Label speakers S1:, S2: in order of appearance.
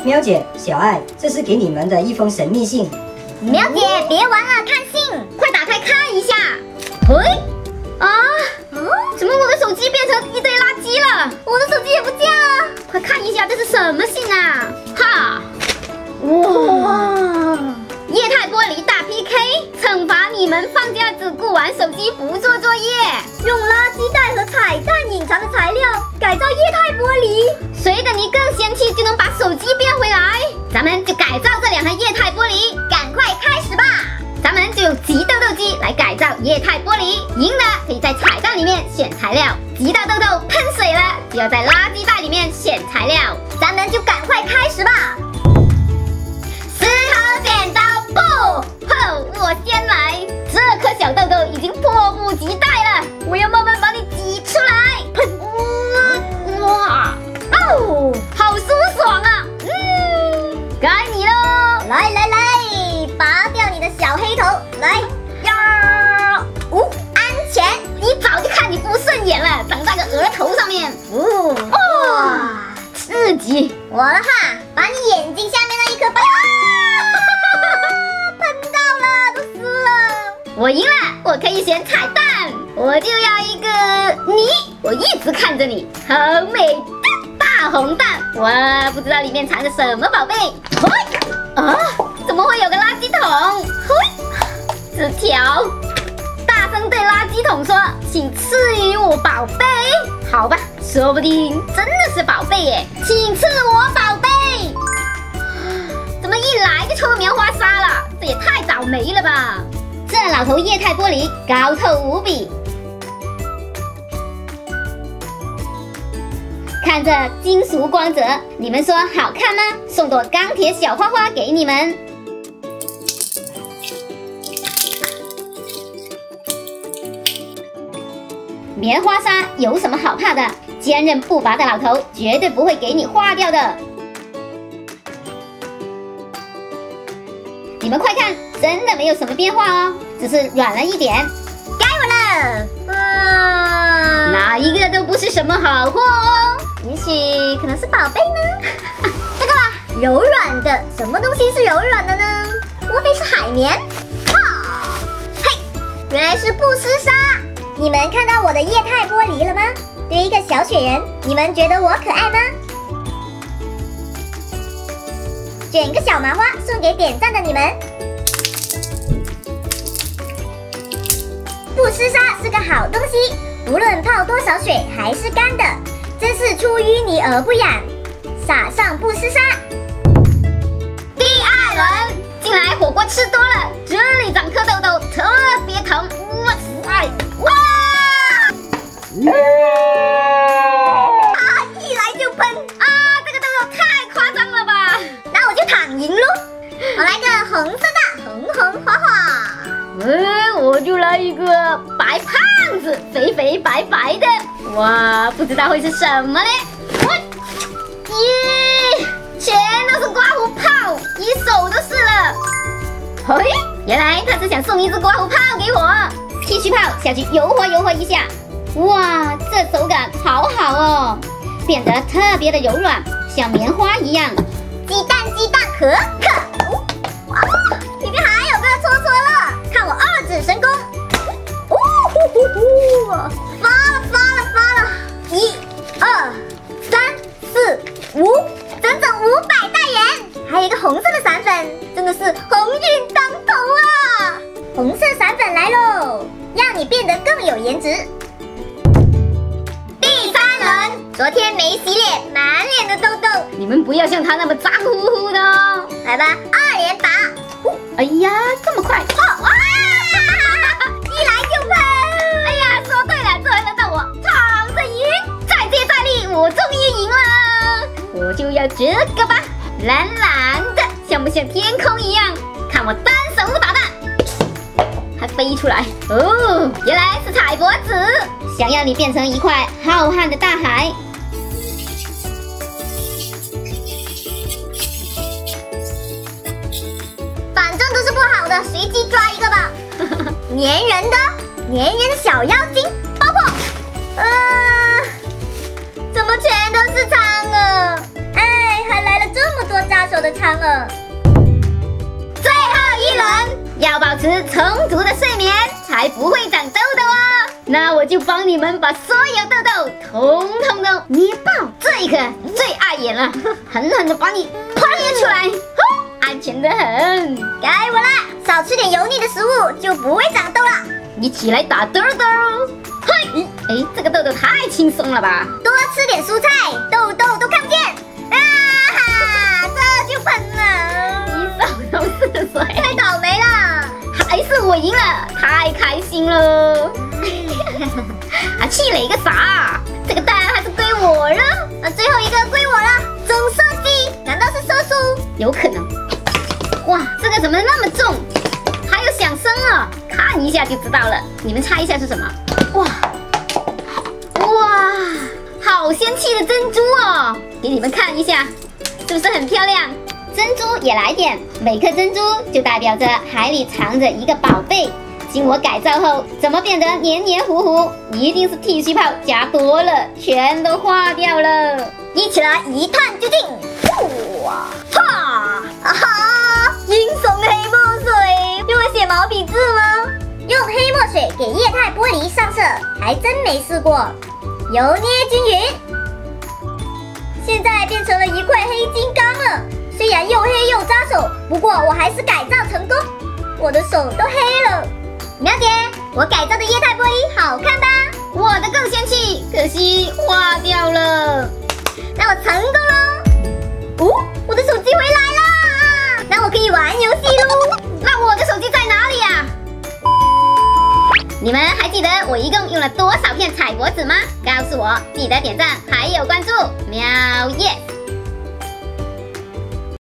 S1: 喵姐、小爱，这是给你们的一封神秘信。
S2: 喵姐，别玩了，看信，快打开看一下。嘿，怎么我的手机变成一堆垃圾了？我的手机也不见了，快看一下这是什么信啊？哈，哇！液态玻璃大 PK， 惩罚你们放假只顾玩手机不做作业，用垃圾袋和彩蛋隐藏的材料改造液态玻璃，谁的你更仙气就能把手机变回来。咱们就改造这2盒液态玻璃，赶快开始吧！咱们就用极豆豆机来改造液态玻璃，赢的可以在彩蛋里面选材料，急到豆豆喷水了，就要在垃圾袋里面选材料。咱们就赶快开始吧！石头剪刀布，我先来。这颗小豆豆已经迫不及待了，我要慢慢把你挤出来。喷，哇，好舒爽啊！该你喽！来，拔掉你的小黑头，来呀！安全！一早就看你不顺眼了，长在个额头上面。哇，刺激！我的话，把你眼睛下面那一颗拔。喷到了，都湿了。我赢了，我可以选彩蛋，我就要一个你，我一直看着你，好美的大红蛋。我不知道里面藏着什么宝贝。怎么会有个垃圾桶？纸条，大声对垃圾桶说：“请赐予我宝贝。”好吧，说不定真的是宝贝耶，请赐我宝贝。怎么一来就抽棉花砂了？这也太倒霉了吧！这老头液态玻璃高透无比，看这金属光泽，你们说好看吗？送朵钢铁小花花给你们。棉花砂有什么好怕的？坚韧不拔的老头绝对不会给你化掉的。你们快看，真的没有什么变化哦，只是软了一点。该我了，哪一个都不是什么好货哦。也许可能是宝贝呢。这个吧，柔软的，什么东西是柔软的呢？莫非是海绵？嘿，原来是不湿砂。你们看到我的液态玻璃了吗？对一个小雪人，你们觉得我可爱吗？卷个小麻花送给点赞的你们。不湿砂是个好东西，无论泡多少水还是干的，真是出淤泥而不染。撒上不湿砂。第2轮，近来火锅吃多了，这里长颗痘痘，特别疼。哇塞！哇！一来就喷啊！这个痘痘太夸张了吧？那我就躺赢喽！我来个红色的，红红花花。我就来一个白胖子，肥肥白白的。哇，不知道会是什么嘞？耶，全都是刮胡泡，一手都是了。嘿，原来他只想送一只刮胡泡给我。剃须泡下去油和一下。哇，这手感好好哦，变得特别的柔软，像棉花一样。鸡蛋可可。里面还有个戳了，看我2指神功。发了！1、2、3、4、5，整整500袋盐，还有一个红色的散粉，真的是鸿运当头啊！红色散粉来喽，让你变得更有颜值。第3轮，昨天没洗脸，满脸的痘痘，你们不要像他那么脏乎乎的哦。来吧，2连拔。哎呀，这么快！一来就喷！哎呀，说对了，这回轮到我，躺着赢！再接再厉，我终于赢了！我就要这个吧，蓝蓝的，像不像天空一样？看我单手打蛋，还飞出来哦！原来是彩脖子，想要你变成一块浩瀚的大海。反正都是不好的，随机抓一个吧。粘人的小妖精爆破！怎么全都是苍啊？哎，还来了这么多渣的餐了。最后一轮，要保持充足的睡眠，才不会长痘痘哦。那我就帮你们把所有痘痘统统都捏爆。这一刻最碍眼了，狠狠的把你捏出来，安全的很。该我啦，少吃点油腻的食物就不会长痘了。一起来打痘痘。嘿，哎，这个痘痘太轻松了吧？多吃点蔬菜，痘痘都看不见。啊哈，这就喷了，一手都是水，太倒霉了。还是我赢了，太开心了。啊，气馁个啥？这个蛋还是归我了。那最后一个归我了。总射击，难道是射出？有可能。哇，这个怎么那么重？还有响声啊！看一下就知道了。你们猜一下是什么？哇，好仙气的珍珠哦！给你们看一下，是不是很漂亮？珍珠也来点，每颗珍珠就代表着海里藏着一个宝贝。经我改造后，怎么变得黏黏糊糊？一定是剃须泡加多了，全都化掉了。一起来一探究竟！哇哈！啊哈！惊悚黑墨水，用来写毛笔字吗？用黑墨水给液态玻璃上色，还真没试过。油捏均匀，现在变成了一块黑金刚了。虽然又黑又扎手，不过我还是改造成功。我的手都黑了。苗姐，我改造的液态玻璃好看吧？我的更仙气，可惜化掉了。那我成功喽！哦，我的手机回来啦！那我可以玩游戏喽。那我的手机在哪里呀？你们还记得我一共用了多少片彩箔纸吗？告诉我，记得点赞还有关注，喵耶！